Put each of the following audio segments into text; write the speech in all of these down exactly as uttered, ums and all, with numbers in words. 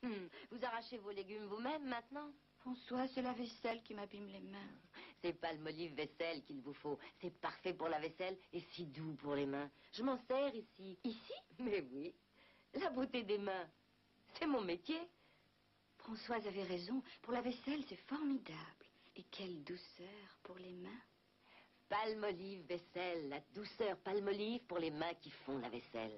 Hum, vous arrachez vos légumes vous-même maintenant? François, c'est la vaisselle qui m'abîme les mains. C'est Palmolive vaisselle qu'il vous faut. C'est parfait pour la vaisselle et si doux pour les mains. Je m'en sers ici. Ici? Mais oui. La beauté des mains, c'est mon métier. Françoise avait raison. Pour la vaisselle, c'est formidable. Et quelle douceur pour les mains. Palmolive vaisselle, la douceur Palmolive pour les mains qui font la vaisselle.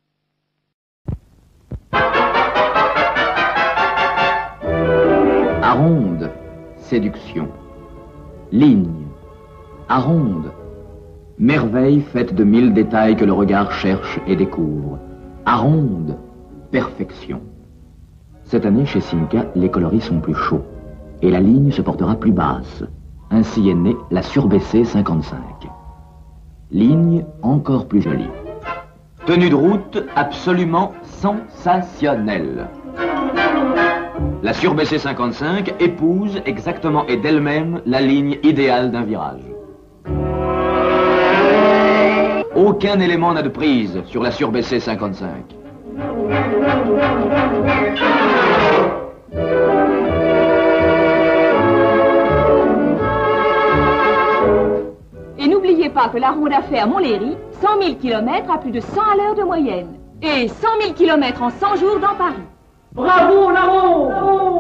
Aronde, séduction. Ligne, aronde, merveille faite de mille détails que le regard cherche et découvre. Aronde, perfection. Cette année, chez Simca, les coloris sont plus chauds et la ligne se portera plus basse. Ainsi est née la Surbaissée cinquante-cinq. Ligne encore plus jolie. Tenue de route absolument sensationnelle. La Surbaissée cinquante-cinq épouse exactement et d'elle-même la ligne idéale d'un virage. Aucun élément n'a de prise sur la Surbaissée cinquante-cinq. Et n'oubliez pas que la ronde a fait à Montlhéry cent mille kilomètres à plus de cent à l'heure de moyenne. Et cent mille kilomètres en cent jours dans Paris. Bravo, la ronde!